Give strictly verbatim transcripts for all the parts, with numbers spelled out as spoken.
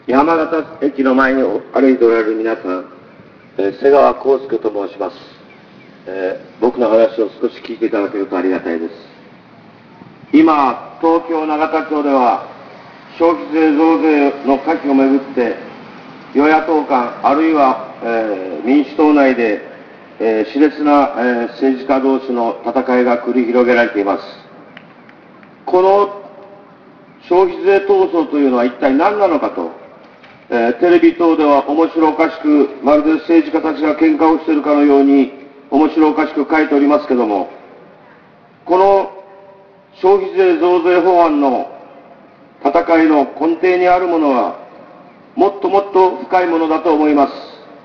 山形駅の前に歩いておられる皆さん、えー、瀬川康介と申します、えー。僕の話を少し聞いていただけるとありがたいです。今、東京永田町では、消費税増税の可否をめぐって、与野党間、あるいは、えー、民主党内で、えー、熾烈な、えー、政治家同士の戦いが繰り広げられています。この消費税闘争というのは一体何なのかと、えー、テレビ等では面白おかしく、まるで政治家たちが喧嘩をしているかのように面白おかしく書いておりますけれども、この消費税増税法案の戦いの根底にあるものは、もっともっと深いものだと思います。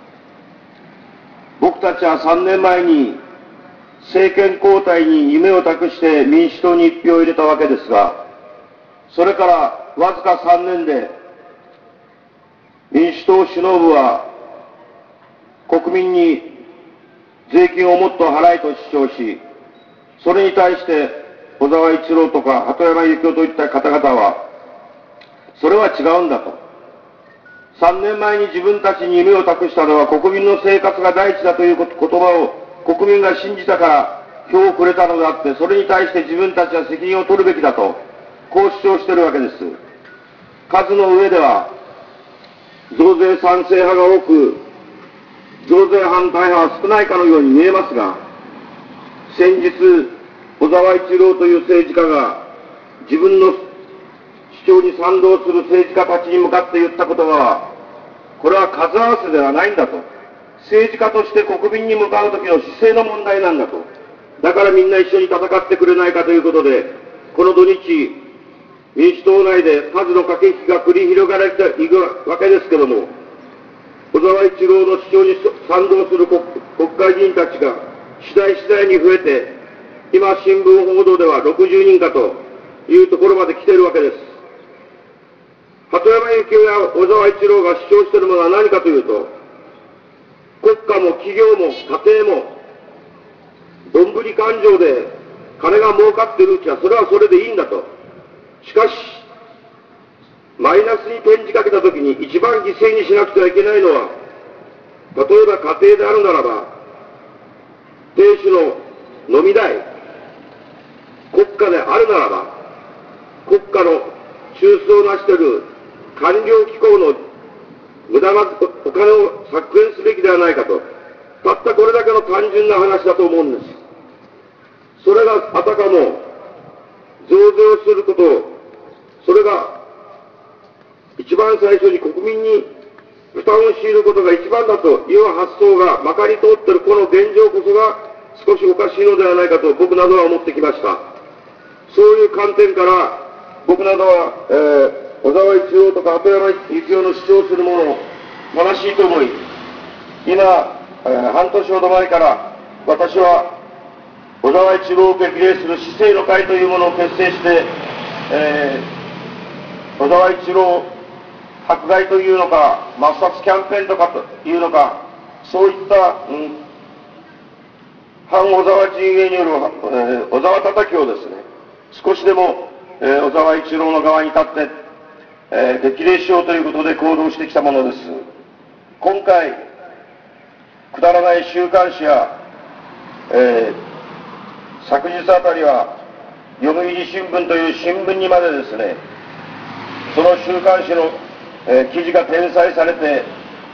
僕たちはさんねんまえに政権交代に夢を託して民主党に一票を入れたわけですが、それからわずかさんねんで民主党首脳部は国民に税金をもっと払えと主張し、それに対して小沢一郎とか鳩山由紀夫といった方々は、それは違うんだと。さんねんまえに自分たちに夢を託したのは国民の生活が第一だという言葉を国民が信じたから票をくれたのであって、それに対して自分たちは責任を取るべきだと、こう主張しているわけです。数の上では増税賛成派が多く、増税反対派は少ないかのように見えますが、先日、小沢一郎という政治家が自分の主張に賛同する政治家たちに向かって言った言葉は、これは数合わせではないんだと。政治家として国民に向かう時の姿勢の問題なんだと。だからみんな一緒に戦ってくれないかということで、この土日、民主党内で数の駆け引きが繰り広げられていくわけですけれども、小沢一郎の主張に賛同する 国, 国会議員たちが次第次第に増えて、今新聞報道ではろくじゅうにんかというところまで来ているわけです。鳩山由紀夫や小沢一郎が主張しているものは何かというと、国家も企業も家庭もどんぶり勘定で金が儲かっているうちはそれはそれでいいんだと。しかしマイナスに転じかけたときに一番犠牲にしなくてはいけないのは、例えば家庭であるならば亭主の飲み代、国家であるならば国家の中枢を成している官僚機構の無駄なお金を削減すべきではないかと、たったこれだけの単純な話だと思うんです。それがあたかも増税をすることを、それが一番最初に国民に負担を強いることが一番だという発想がまかり通っているこの現状こそが少しおかしいのではないかと僕などは思ってきました。そういう観点から僕などは、えー小沢一郎とか鳩山由紀夫の主張するものを正しいと思い、今、えー、半年ほど前から私は小沢一郎を激励する市政の会というものを結成して、えー、小沢一郎迫害というのか抹殺キャンペーンとかというのか、そういった、うん、反小沢陣営による、えー、小沢叩きをですね、少しでも、えー、小沢一郎の側に立ってえー、激励しようということで行動してきたものです。今回、くだらない週刊誌や、えー、昨日あたりは、読売新聞という新聞にまでですね、その週刊誌の、えー、記事が転載されて、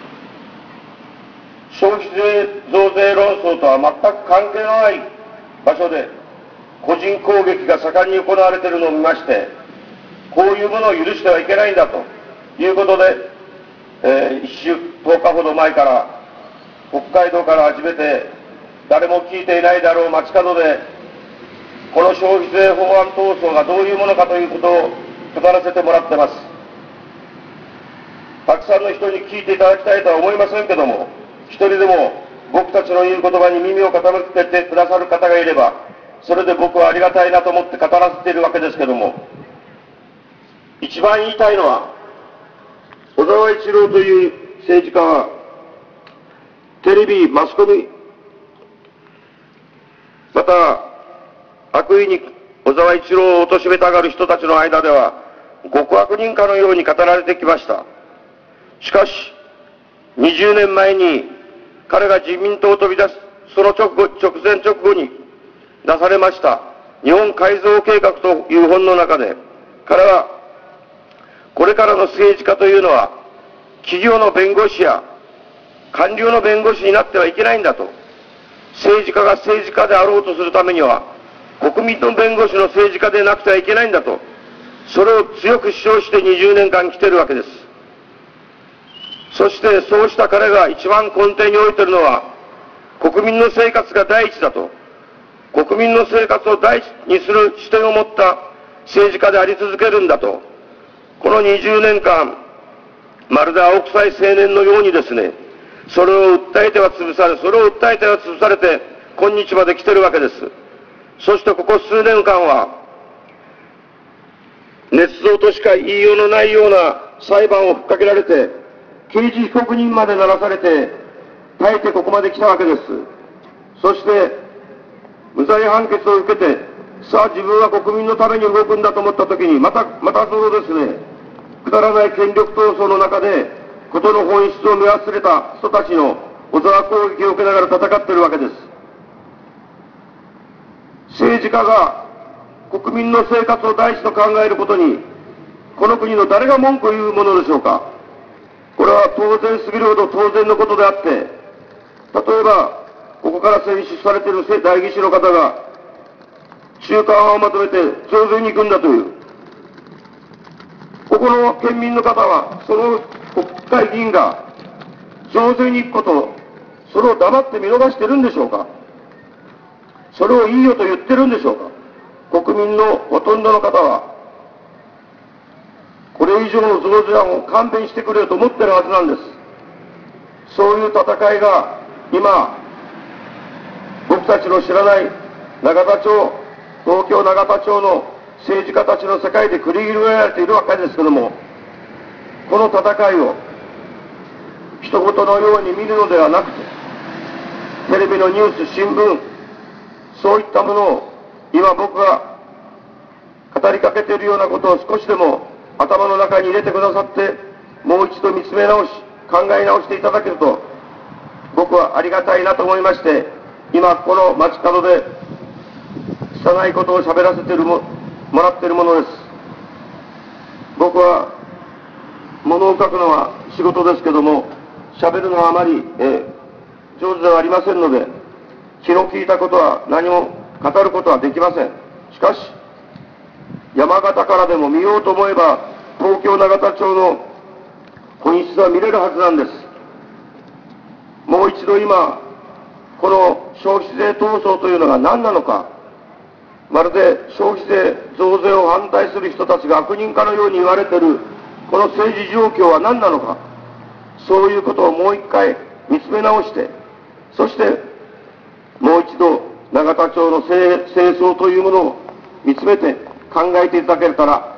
消費税増税論争とは全く関係のない場所で、個人攻撃が盛んに行われているのを見まして、こういうものを許してはいけないんだということで、えー、一週、とおかほど前から、北海道から始めて、誰も聞いていないだろう街角で、この消費税法案闘争がどういうものかということを語らせてもらってます。たくさんの人に聞いていただきたいとは思いませんけども、一人でも僕たちの言う言葉に耳を傾けてくださる方がいれば、それで僕はありがたいなと思って語らせているわけですけども、一番言いたいのは、小沢一郎という政治家は、テレビ、マスコミ、また、悪意に小沢一郎を貶めたがる人たちの間では、極悪人かのように語られてきました。 しかし、にじゅうねんまえに彼が自民党を飛び出す、その直後、直前直後に出されました日本改造計画という本の中で、彼はこれからの政治家というのは企業の弁護士や官僚の弁護士になってはいけないんだと。政治家が政治家であろうとするためには国民の弁護士の政治家でなくてはいけないんだと、それを強く主張してにじゅうねんかん来ているわけです。そしてそうした彼が一番根底に置いているのは、国民の生活が第一だと、国民の生活を第一にする視点を持った政治家であり続けるんだと、このにじゅうねんかん、まるで青臭い青年のようにですね、それを訴えては潰され、それを訴えては潰されて、今日まで来ているわけです。そしてここ数年間は、捏造としか言いようのないような裁判をふっかけられて、刑事被告人までならされて、耐えてここまで来たわけです。そして、無罪判決を受けて、さあ自分は国民のために動くんだと思ったときに、また、またそのですね、くだらない権力闘争の中で、事の本質を見忘れた人たちの小沢攻撃を受けながら戦っているわけです。政治家が国民の生活を第一と考えることに、この国の誰が文句を言うものでしょうか。これは当然すぎるほど当然のことであって、例えば、ここから選出されている代議士の方が、中間派をまとめて増税に行くんだという。ここの県民の方は、その国会議員が増税に行くこと、それを黙って見逃しているんでしょうか。それをいいよと言ってるんでしょうか。国民のほとんどの方は、これ以上の増税案を勘弁してくれよと思ってるはずなんです。そういう戦いが今、僕たちの知らない永田町、東京永田町の政治家たちの世界で繰り広げられているわけですけれども、この戦いを一言のように見るのではなくて、テレビのニュース、新聞、そういったものを今僕が語りかけているようなことを少しでも頭の中に入れてくださって、もう一度見つめ直し、考え直していただけると、僕はありがたいなと思いまして、今この街角で拙いことを喋らせているも、もらっているものです。僕は物を書くのは仕事ですけども、喋るのはあまり、えー、上手ではありませんので、気の利いたことは何も語ることはできません。しかし、山形からでも見ようと思えば、東京永田町の本質は見れるはずなんです。もう一度今、この消費税闘争というのが何なのか、まるで消費税増税を反対する人たちが悪人かのように言われている、この政治状況は何なのか、そういうことをもう一回見つめ直して、そしてもう一度永田町の清掃というものを見つめて考えていただけたら